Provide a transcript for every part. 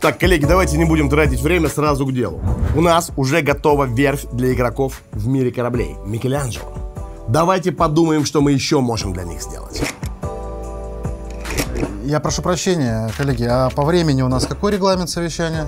Так, коллеги, давайте не будем тратить время, сразу к делу. У нас уже готова верфь для игроков в мире кораблей – Микеланджело. Давайте подумаем, что мы еще можем для них сделать. Я прошу прощения, коллеги, а по времени у нас какой регламент совещания?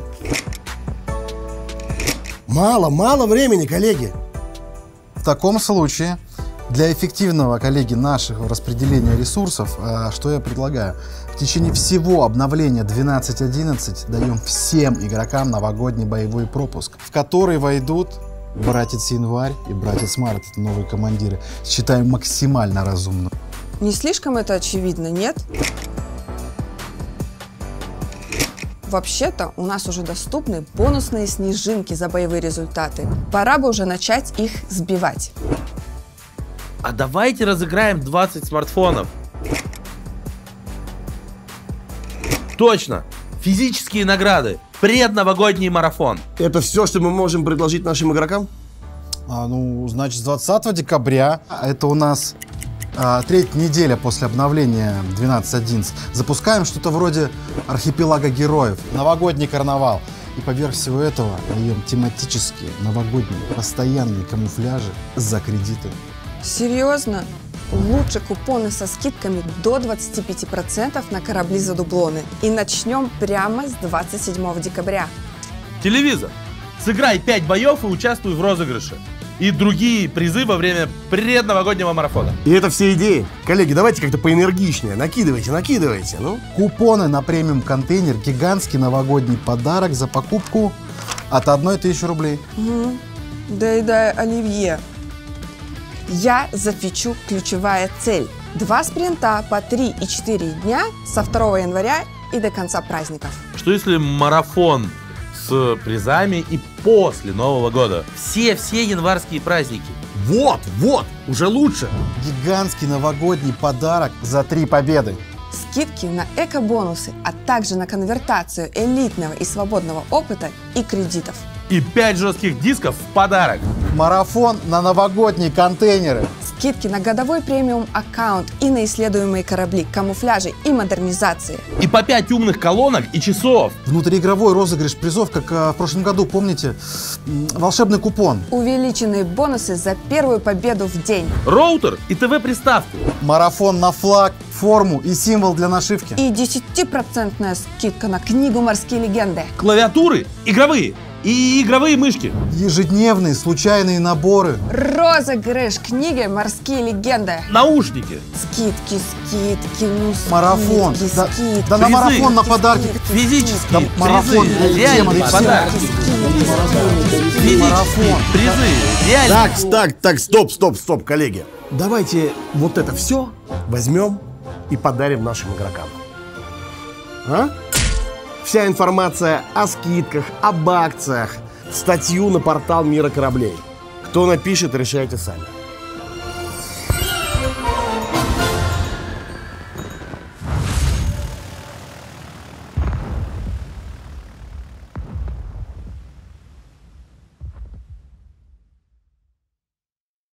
Мало времени, коллеги. В таком случае, для эффективного, коллеги, нашего распределения ресурсов, что я предлагаю? В течение всего обновления 12.11 даем всем игрокам новогодний боевой пропуск, в который войдут братец Январь и братец Март, это новые командиры. Считаем максимально разумно. Не слишком это очевидно, нет? Вообще-то у нас уже доступны бонусные снежинки за боевые результаты. Пора бы уже начать их сбивать. А давайте разыграем 20 смартфонов. Точно! Физические награды. Предновогодний марафон. Это все, что мы можем предложить нашим игрокам? Ну, значит, с 20 декабря, это у нас третья неделя после обновления 12.11, запускаем что-то вроде архипелага героев, новогодний карнавал. И поверх всего этого даем тематические, новогодние, постоянные камуфляжи за кредиты. Серьезно? Лучше купоны со скидками до 25% на корабли за дублоны. И начнем прямо с 27 декабря. Телевизор. Сыграй 5 боев и участвуй в розыгрыше. И другие призы во время предновогоднего марафона. И это все идеи. Коллеги, давайте как-то поэнергичнее. Накидывайте, ну. Купоны на премиум контейнер, гигантский новогодний подарок за покупку от 1000 рублей. Доедай оливье. Я зафичу ключевая цель. 2 спринта по 3 и 4 дня со 2 января и до конца праздников. Что если марафон с призами и после Нового года? Все январские праздники. Вот, уже лучше. Гигантский новогодний подарок за 3 победы. Скидки на эко-бонусы, а также на конвертацию элитного и свободного опыта и кредитов. И 5 жестких дисков в подарок. Марафон на новогодние контейнеры. Скидки на годовой премиум аккаунт и на исследуемые корабли, камуфляжи и модернизации. И по 5 умных колонок и часов. Внутриигровой розыгрыш призов, как в прошлом году, помните? Волшебный купон. Увеличенные бонусы за первую победу в день. Роутер и ТВ-приставку. Марафон на флаг, форму и символ для нашивки. И 10% скидка на книгу «Морские легенды». Клавиатуры игровые. И игровые мышки. Ежедневные случайные наборы. Розыгрыш книги «Морские легенды». Наушники. Скидки, ну марафон. скидки. Да на марафон, на подарки. Физические марафон, призы, реальные подарки. Физические призы, реальные. Так, стоп, коллеги. Давайте вот это все возьмем и подарим нашим игрокам. А? Вся информация о скидках, об акциях, статью на портал Мира кораблей. Кто напишет, решайте сами.